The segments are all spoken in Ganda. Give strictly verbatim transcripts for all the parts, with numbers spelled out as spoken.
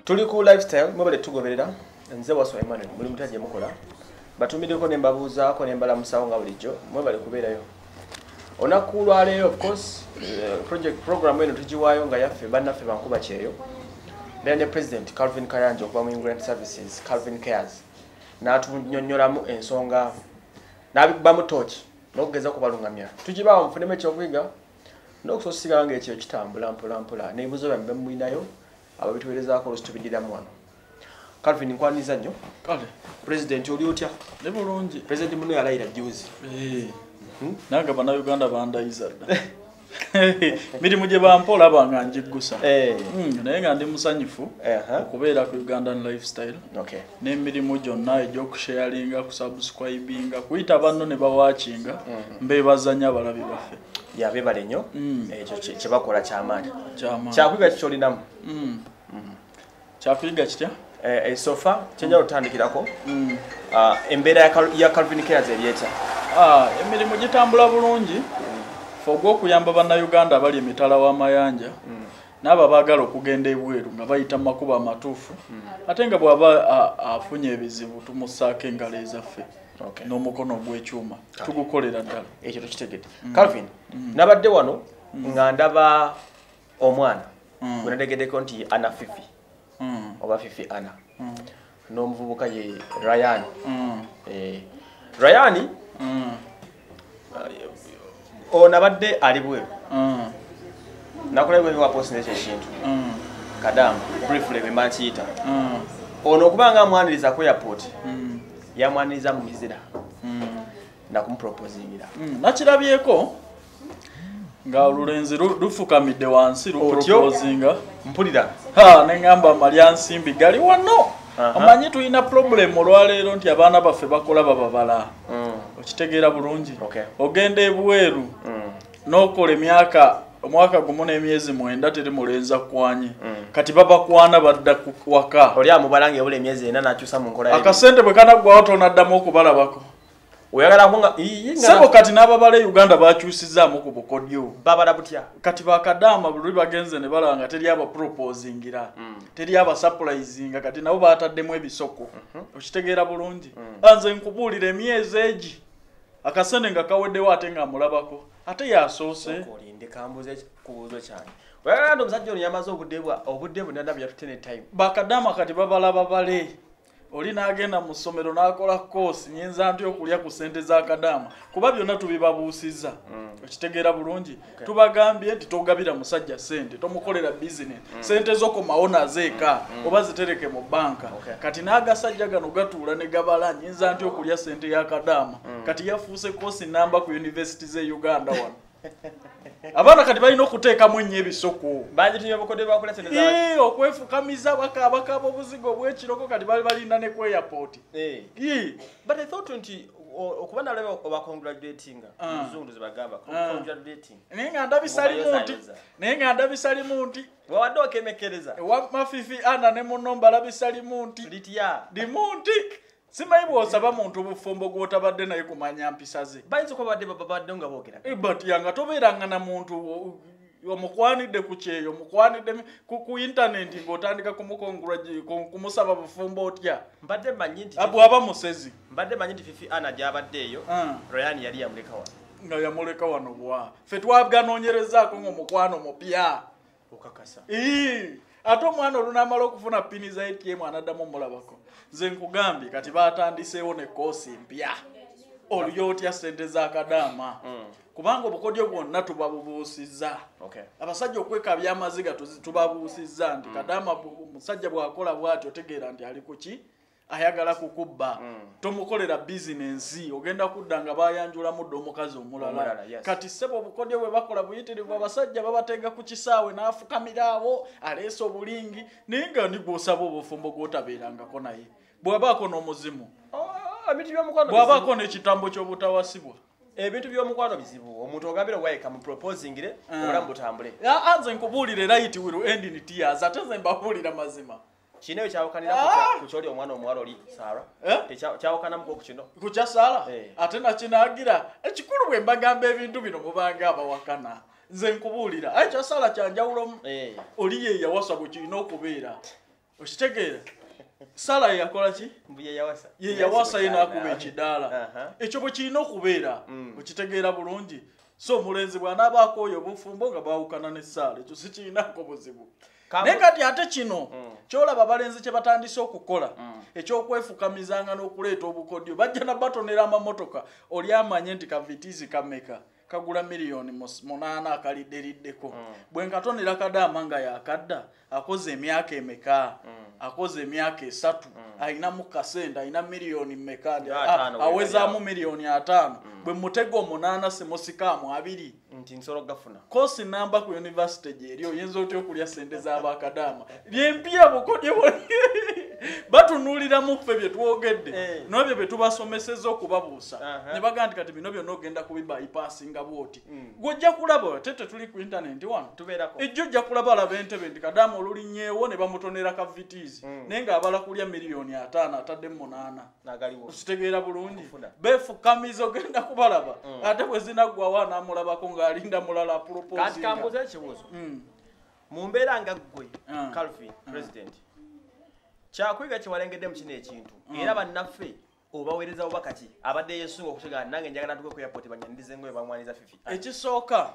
Tuli ku lifestyle mwebale tugoberera nze waswa Emmanuel muli mutaje mukola batumideko ne mbabuuzaako ne mbalamusawo nga bulijjo mwebale kubeerayo onakulwa leero of course uh, project program eno tugiwaayo nga yaffe bannaffe bankuba kyeyo then the president Calvin Kayanja okuba mu Immigrant Services Calvin Cares n'atunyonnyolamu ensonga n'abikubamu torch n'okugeza kubalungamya tugibaawo mufunemu ekyokuyiga n'okusosigala ng'ekyo kitambula mpola mpola n'ebibuzo byammwe mulinayo ababituweerezaako olusi tubidiramu wano Calvin nkwaniza nnyo kale president oli otya ne bulungi president muno yalayira juzi eh hmm? Nanga bana Uganda bandayiza dda mirimu gye bampola banga njigusa eh mm, naye nga ndi musanyufu eh okubeera ku Ugandan lifestyle okay n'emirimu gyonna egy'okusharinga kusubscribinga kuyita banno ne bawatchinga mm -hmm. mbebazanya abalabi baffe ya bebale nnyo ekyo mm. kye bakola kyamaani kyamaani kyakuyiga kikyolinamu mm. mm. kyakuyiga kitya eh, eh, sofa kyenjala otandikirako mm. uh, embeera ya, Cal ya Calvin Cares eryeta ah, emirimu gitambula bulungi mm. fogwa okuyamba bannayuganda abali emitala w'amayanja mm. n'abo baagala okugenda ebweru nga bayita mu makubo amatuufu mm. ate nga bw'aba afunye ebizibu tumussaako engalo ezaffe okay. n'omukono gw'ekyuma tugukolera ddala ekyo tukitegedde mm. Calvin mm. nabadde wano mm. nga ndaba omwana mm. gwe nategeddeko nti ana fifi mm. oba fifi ana mm. n'omuvubuka ye Ryan mm. eh, Ryan mm. uh, o nabadde ali bweru mm. nakulabwe wa post n'ekyo ekintu mm. kadamu briefly bimantiyita mm. ono okubanga amwaniriza ku airport mm. yamwaniriza mu mizira mm. na kumproposingira mm. nakirabyeko nga olulenzi lufukamidde wansi luproposinga mpulira ha nengamba Maria Nsimbi gali wano amanyi tulina problem olwaleero nti abaana baffe bakola bababala mm. okitegeera bulungi okay. ogenda ebweru mm. n'okola emyaka omwaka gumu n'emyezi mwenda teri mulenza kwanye mm. kati baba kwana badda kuwaka oli amubalange ebule emyezi ena nakyusa mu nkola akasente bwe kanaggwawo tonaddamu okubalabako oyagala kunga sebo kati n'ababala Uganda bakyusizaamu ku bukodyo babala butya kati bakadaama buli bagenze ne balanga teri aba proposingira mm. teri aba surprisinga kati nabo bataddemu ebisoko mm -hmm. okitegeera bulungi mm. anze nkubuulira emyezi egi akasente nga kaweddewo ate nga amulabako ate yasoose okolinde kambuze kubuzo cyane oyagala ndo musajja ono yamaze obuddebwa obudde bunadabya tutene time bakadaama kati babalaba bale oli n'agenda mu ssomero n'akola course nyinza ntyo okulya ku ssente za kadaama kuba byonna tubibabuusiza mm. okitegeera bulungi okay. tubagambye nti togabira musajja ssente tomukolera business mm. ssente zo komawo nazeeka mm. oba zitereke mu banka okay. kati n'agasajja gano gatuula ne gabala nyinza ntyo okulya ssente ya kadaama mm. kati yafuuse course namba ku university ze Uganda wano abaana kati balina okuteekamu ennyo ebisoko bangi tunywa bukodde bwakola sente za ee okwefukamiza bakabakaba obuzigo bw'ekiroko kati bali balina ne ku airport ee but I thought nti okuba nalaba oba congratulating muzungu zibagamba congratulating naye nga ndabisalimu nti naye nga ndabisalimu nti wawadde okemekereza ewa mafifi ana ne munno mbalabisalimu nti litya limunti simanyi bw'osaba muntu obufumbo gw'otabadde naye kumanya mpisa ze bayinza kuba badde babadde nga boogera but yanga tobeeranga na muntu omukwanidde ku kyeyo omukwanidde ku internet ng'otandika kumusaba bufumbo otya mbadde manyi nti bw'aba musezi mbadde manyi nti fifi ana gy'abadde eyo Ryan yali yamuleka wano nga yamuleka wano bwa ffe twaganoonyerezaako ng'omukwano mupya okakasa ate omwana olunamala okufuna pini za A T M anaddamu omulabako nze nkugambye kati batandiseewo ne koosi mpya oliyo otya ssente za kadaama mm. kubanga obukodyo bwonna tubabubuusizza okay. abasajja okwekabya amaziga tubabuusizza nti mm. kadaama musajja bw'akola bw'ati otegeera nti ali ku ki ayagala kukubba mm. tomukolera bizinensi ogenda kudda nga bayanjula muddo omukazi omulala yes. kati sebo obukodyo bwe bakola buyitirivu abasajja babateega ku kisaawe n'afukamiraawo aleese obulingi naye nga ni bw'osaba obufumbo gw'otabeerangako naye bw'abaako n'omuzimu bw'abaako n'ekitambo ky'obutawasibwa ebintu by'omukwano bizibu omuntu ogambira wayeka mu proposingire obulamu butambule anze nkubuulire right will end in tears ate nze mbabuulira mazima kino ekyawokanira ku kyoli omwana omuwala oli Sara ekyawokanamu ku kino ku kya Sara ate nakinagira ekikulu bwe mbagamba ebintu bino mubanga abawakana nze nkubuulira aye kya Sara kyanjawulo oli ye yawasa bwe kirina okubeera Okitegeera Sala yakola ki mbuye yawasa ye yawasa yina akuba ekidala ekyo bwe kirina okubeera okitegeera bulungi so mulenzi bw'anabaako oyo bufumbo nga bawukana ne Sala ekyo si kirinako buzibu naye kati ate kino kyolaba balenzi kye batandise okukola ekyokwefukamisanga n'okuleeta obukodyo bajja na batonera amamotoka oli amanye nti kavitizi kameka kagula miliyoni munaana akalideriddeko bwe nkatonera kadaama nga yakadda akoze emyaka emeka akoze emyaka esatu ayina mu kasenda ayina miliyoni mmeka awezaamu miliyoni ataano bwe mutego omunaana semusikaamu abiri nti nsolo gafuna kosi namba ku university gyeri oyinza otya okulya sente z'abakadaama byempya bukodyo batunuulira mu ffe bye twogedde n'ebyo bye tubasomesezza okubabuusa ne bagaa nti kati bino byonna ogenda kubibayipasinga bwoti gw'ojja kulaba tete tuli ku intaneti wano ejjo ojja kulaba alaba entebe nti kadaama olulinnyeewo ne bamutonera kavitiizi naye ng'abala kulya miliyoni ataano atadde munaana okitegeera bulungi beefukamiza ogenda kubalaba ate bwe zinaggwawo anaamulabako ng'alinda mulala proposinga kati kambuza ekibuuzo mu mbeera nga ggwe Calvin president kyakwiga kyewalengedde mu kino ekintu era bannaffe obaweereza bubaka ki abadde yesunga okutegana nange njagala tuge ku airport banyandize ngoye bamwaniza fifi ekisooka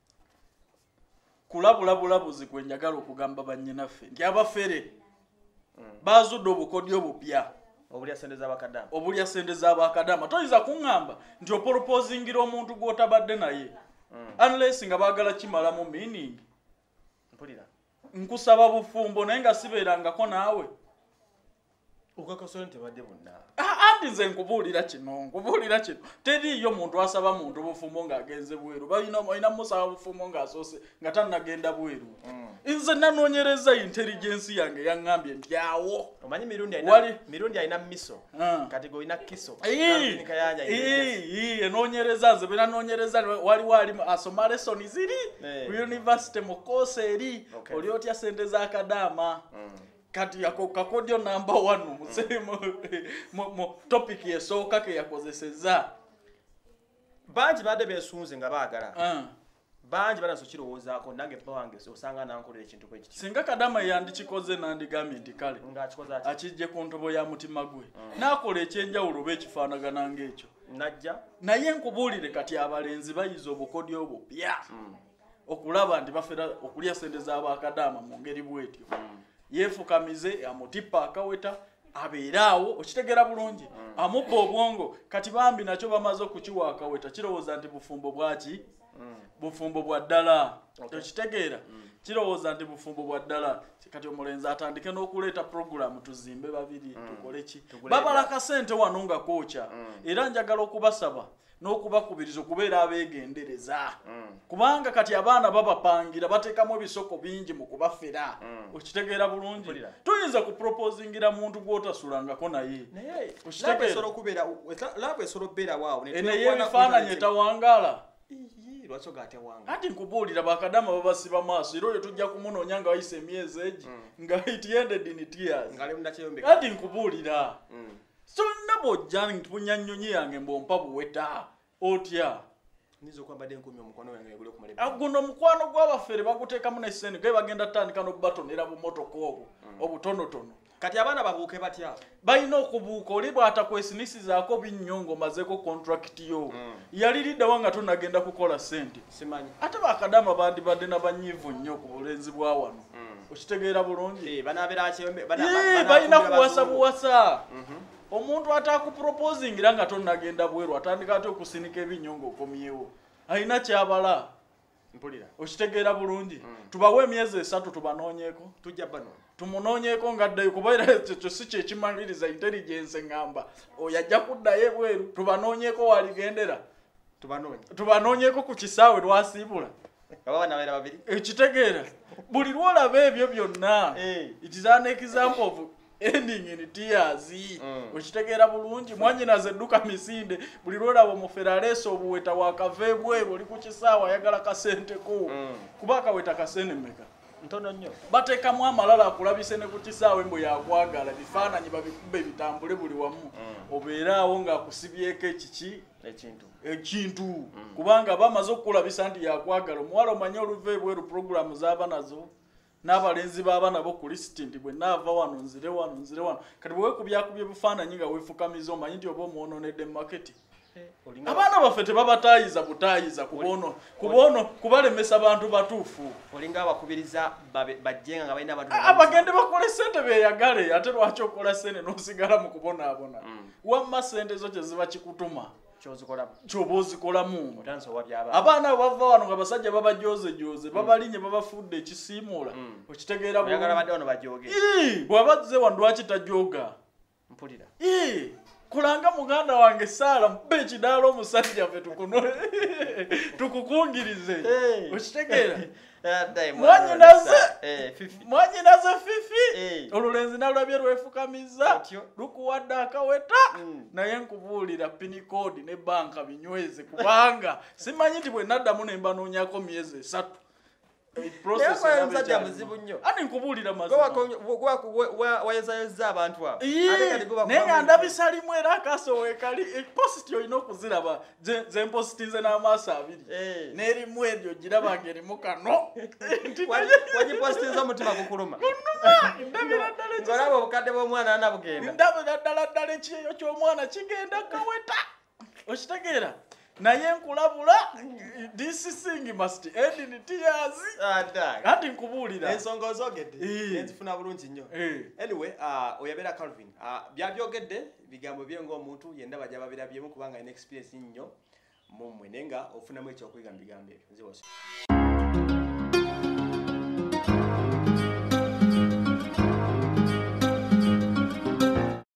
kulabulabulabuzi kwe njagala okugamba bannyinaffe nti abafere baazudde obukodyo obupya obulya sente z'abakadaama obulya sente z'abakadaama toyinza kuŋŋamba nti oporopozingira omuntu gw'otabadde naye unless nga baagala kimalamu meaning mpulira nkusaba bufumbo naye nga sibeerangako naawe ukakasole ntebadde bonna anti nze nkubuulira kino nkubuulira kino teriiyo muntu asaba muntu bufumbo ng'agenze bweru balina musaba bufumbo ng'asoose nga tannagenda bweru nze nanoonyereza intelligence yange yaŋŋambye nti awo omanyi mirundi alina miso kati golina kiso enoonyereza nze benanoonyereza waliwo ali asoma lesoni ziri ku university mu koosi eri oli otya sente z'akadaama kati yako kakodyo number one musemo mo topic yesooka ke yakozeseza banji bade besunze nga baagala uh. banji banaso kirowoozaako nange bawange osanga nankolera ekintu kwe kiti singa kadama yandikikoze nandigambye nti kale ng'akikoze ati akijje ku ntobo ya mutima gwe uh. naakola ekyenjawulo be ekifaanagana ng'ekyo najja naye nkubuulire kati abalenzi bayiza obukodyo obupya mm. okulaba nti bafera okulya sente z'abakadaama mu ngeri bwetyo mm. yefukamize amutipa akaweta abeeraawo okitegera bulungi mm. amubba obwongo kati bambi nakyo bamaze okukiwa akaweta kirowooza nti bufumbo bwaki mm. bufumbo bwa ddala okitegeera okay. mm. kirowooza nti bufumbo bwa ddala kati omulenzi atandike n'okuleeta programu tuzimbe babiri mm. tukole ki babalaka sente wano nga koocha mm. era njagala okubasaba n'okubakubiriza okubeera abeegendereza mm. kubanga kati abaana babapangira bateekamu ebisoko bingi mu kubafera mm. okitegeera bulungi tuyinza kuproposingira muntu gw'otasulangako naye naye ebifaananyi etawangaala kati nkubuulira bakadama babasiba maaso era oyo tujja kumunoonya nga wayise emyezi egi nga it ended in tears kati nkubuulira so nabojja ntipunya nnyonyi yange mbompa buweta otya nizo kwamba de nkumi omukono yange gule kumale aguno omukwano gw'abafere baguteekamu n'essene ge bagenda tandika n'okubatonera bu motoka obwo obutonotono kati abaana babuuke batya balina okubuuka oli bw'atakwesinisizaako binnyongo mazeko contract yo mm. yaliriddawo nga tonagenda kukola sente simanyi ate bakadama bandibadde n'abanyiivu nnyo ku bulenzi bwa wano mm. okitegeera bulungi eh banaabera balina kuwasa buwasa mm-hmm. omuntu atakuproposingira nga tonagenda bweru atandika ate okusinika ebinyongo okomyewo alina kyabala mpulira okitegeera bulungi mm. tubawe emyezi esatu tubanoonyeeko tujja bano tumunoonyeeko ng'addayo kubaira ekyo si kyekimaliriza intelligence ngamba oyo ajja kuddayo ebweru tubanoonyeeko waligendera tubanoonye tubanoonyeeko ku kisaawe lwasiibula abaana babiri ekitegeera buli lwolaba ebyo byonna it is an example of ending in tears mm. okitegeera bulungi mwanyinaze edduka misinde buli lwolaba omufera aleesa obuweta wakava ebweru oli ku kisaawe ayagala kasenteko mm. kuba akaweta kasene mmeka ntono nnyo bateekamu amalala akulabise ne ku kisaawe mbu yakwagala bifaananyi babikubbe bitambule buli wamu mm. obeeraawo ng'akusibyeko ekiki ekintu ekintu mm. kubanga bamaze okukulabisa nti yakwagala omuwala omanye oluva ebweru programu z'aba nazo n'abalenzi b'abaana bo ku lisiti ndi bwe naava wano nzire wano nzire wano kati bwe weekubyakubya ebifaananyi nga weefukamiza omanyi nti oba omwononedde mu maketi abaana baffe tebabataayiza butaayiza kubono kubono kubalemesa bantu batuufu olinga abakubiriza bajjenga nga balina abantu abagende bakole ssente beeyagale ate lwaki okola ssente n'osigala mu kubonaabona wamma ssente zo kye ziba kikutuma kyoba ozikolamu abaana abo bava wano nga basajja babajoozejoze babalinye babafudde ekisiimuula okitegeera bw'abazze wano lwaki tajooga kulanga muganda wange Saala mpe ekidaala omusajja ffe tukukungirize okitegeera mwanyinaze fifi olulenzi nalulabye lwefukamiza lukuwadde akaweta naye nkubuulira pinikodi ne banka binyweze kubanga simanyi nti bwe naddamu ne mbanoonyako myezi esatu ani nkubuulira mazima abantu abo naye nga ndabisalimu era akasoweekali epositi olina okuziraba zempositinze n'amaaso abiri n'erimu eryo girabanga erimu kano wagipositinze omutima gukuluma ng'olaba obukadde bw'omwana anabugenda ndabira ddala ddala ekiyeyo ky'omwana kigenda kaweta okitegeera naye nkulabula this thing must end in tears ati nkubuulira ensonga ozogedde enzifuna bulungi nnyo anyway oyabera Calvin byabyogedde bigambo bye ng'omuntu yendaba gy'ababirabyemu kubanga ine experience nnyo mu mmwe naye nga ofunamu ekyokuyiga mu bigambo ebyo nziwose